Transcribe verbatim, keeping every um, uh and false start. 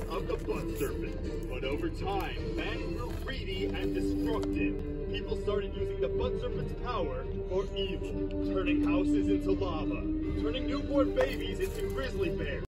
of the Butt Serpent. But over time, man grew greedy and destructive. People started using the Butt Serpent's power for evil, turning houses into lava, turning newborn babies into grizzly bears.